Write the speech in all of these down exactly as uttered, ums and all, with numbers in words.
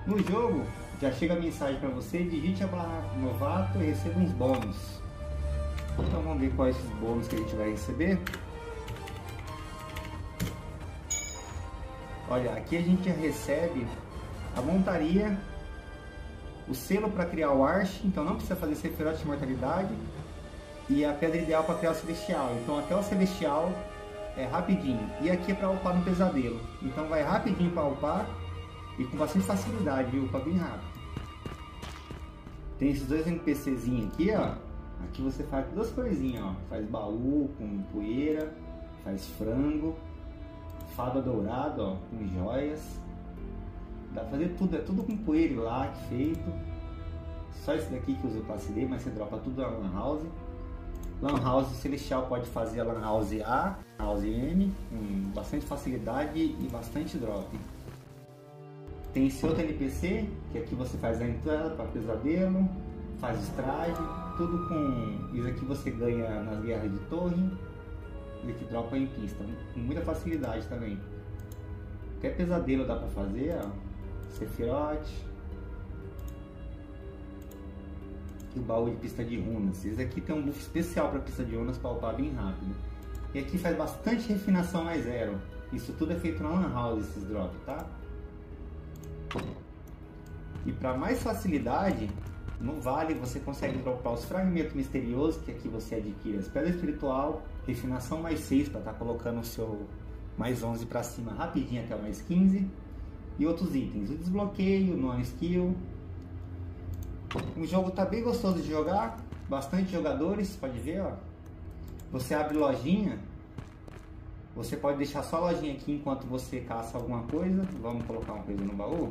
No jogo, já chega a mensagem para você, digite a barra novato e receba uns bônus. Então vamos ver quais esses bônus que a gente vai receber. Olha, aqui a gente já recebe a montaria, o selo para criar o Arche, então não precisa fazer Sephiroth de mortalidade, e a pedra ideal para criar o Celestial. Então até o Celestial é rapidinho. E aqui é para upar no Pesadelo. Então vai rapidinho para upar e com bastante facilidade, viu? Upa bem rápido. Tem esses dois NPCzinhos aqui, ó. Aqui você faz duas coisinhas, ó. Faz baú com poeira, faz frango, fada dourada, ó, com joias. Dá pra fazer tudo, é tudo com poeira e lac feito. Só esse daqui que usa o Classe D, mas você dropa tudo na Lan House. Lan House Celestial pode fazer a Lan House A, House M, com bastante facilidade e bastante drop. Tem esse outro N P C, que aqui você faz a entrada para Pesadelo, faz estrage, tudo com isso aqui você ganha nas guerras de torre, e aqui dropa em pista, com muita facilidade também. Até Pesadelo dá para fazer, ó. Sephiroth. E o baú de pista de runas. Esse aqui tem um buff especial para pista de runas para upar bem rápido. E aqui faz bastante refinação mais zero. Isso tudo é feito na Lan House, esses drops, tá? E para mais facilidade, no vale você consegue dropar os fragmentos misteriosos, que aqui você adquire as pedras espiritual, refinação mais seis para estar tá colocando o seu mais onze para cima rapidinho até o mais quinze. E outros itens, o desbloqueio, o non-skill. O jogo tá bem gostoso de jogar, bastante jogadores, pode ver, ó. Você abre lojinha, você pode deixar só a lojinha aqui enquanto você caça alguma coisa. Vamos colocar uma coisa no baú.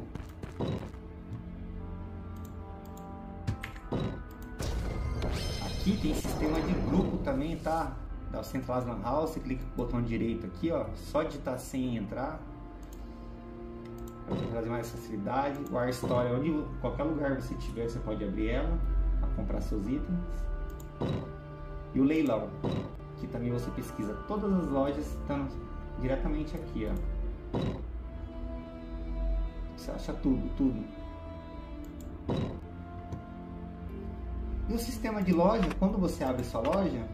Aqui tem sistema de grupo também, tá? Dá você entrar nas Lan House, você clica com o botão direito aqui, ó, só digitar sem entrar. Vai trazer mais facilidade. O War Story, onde qualquer lugar você tiver, você pode abrir ela para comprar seus itens. E o leilão, que também você pesquisa todas as lojas, estão diretamente aqui, ó. Você acha tudo, tudo. E o sistema de loja, quando você abre sua loja,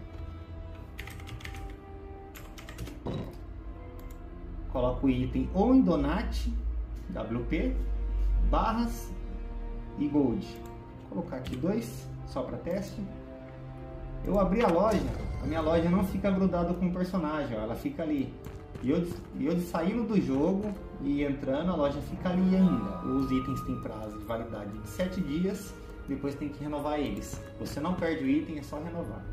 coloca o item ou em Donate, W P, barras e Gold. Vou colocar aqui dois, só para teste. Eu abri a loja, a minha loja não fica grudada com o personagem, ó, ela fica ali. E eu, eu saindo do jogo e entrando, a loja fica ali ainda. Os itens têm prazo de validade de sete dias, depois tem que renovar eles. Você não perde o item, é só renovar.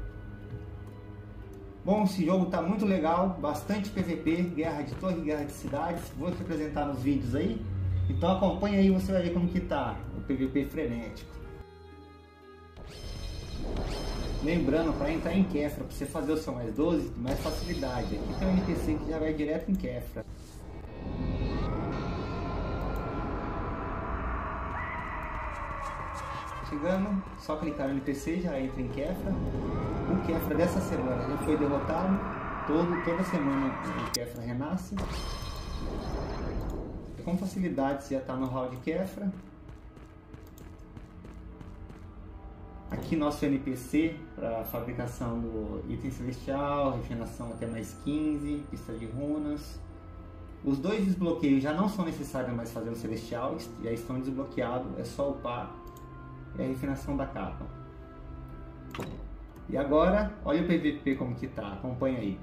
Bom, esse jogo tá muito legal, bastante P V P, guerra de torre, guerra de cidades, vou te apresentar nos vídeos aí. Então acompanha aí, você vai ver como que tá o P V P frenético. Lembrando, para entrar em Kefra, para você fazer o seu mais doze, tem mais facilidade. Aqui tem um N P C que já vai direto em Kefra. Chegando, só clicar no N P C, já entra em Kefra. O Kefra dessa semana já foi derrotado. Todo, toda semana o Kefra renasce. Com facilidade você já está no hall de Kefra. Aqui nosso N P C para fabricação do item celestial, refinação até mais quinze, pista de runas. Os dois desbloqueios já não são necessários mais fazer no celestial, já estão desbloqueados, é só upar. E a refinação da capa. E agora, olha o P V P como que tá, acompanha aí.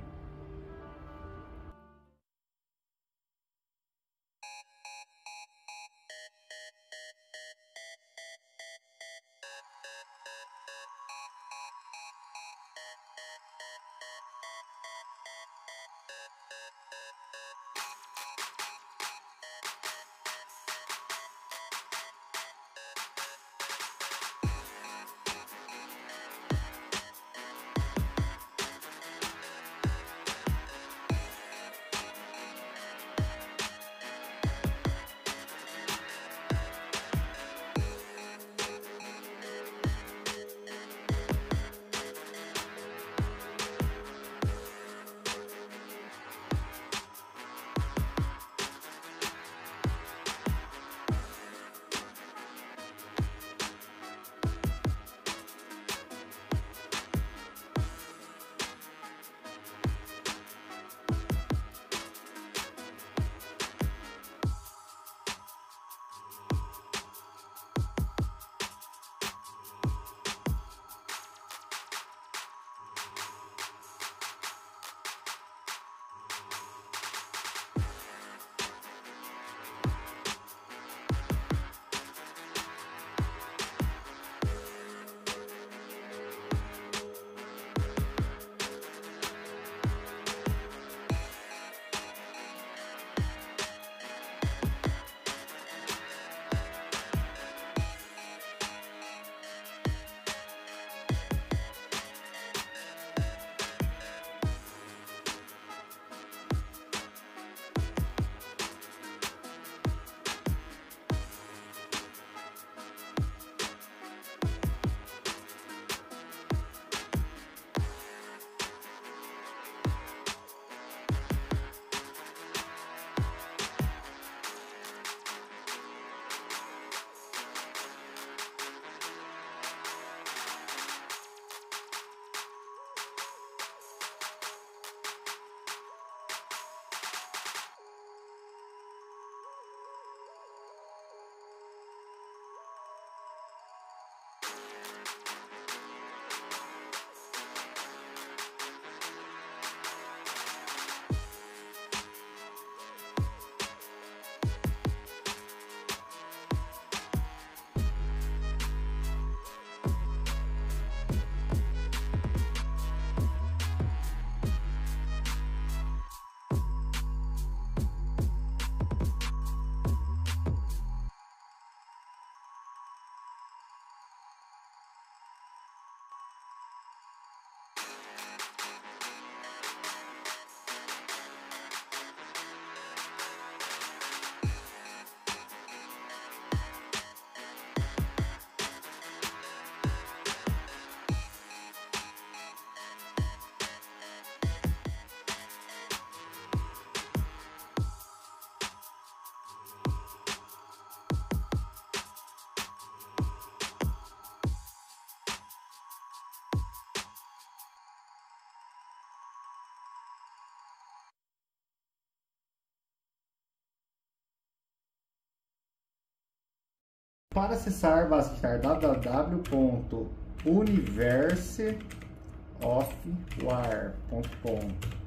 Para acessar, basta digitar w w w ponto universe of war ponto com.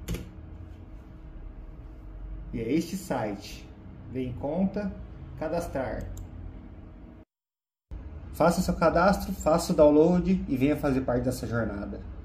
E é este site. Vem em conta, cadastrar. Faça seu cadastro, faça o download e venha fazer parte dessa jornada.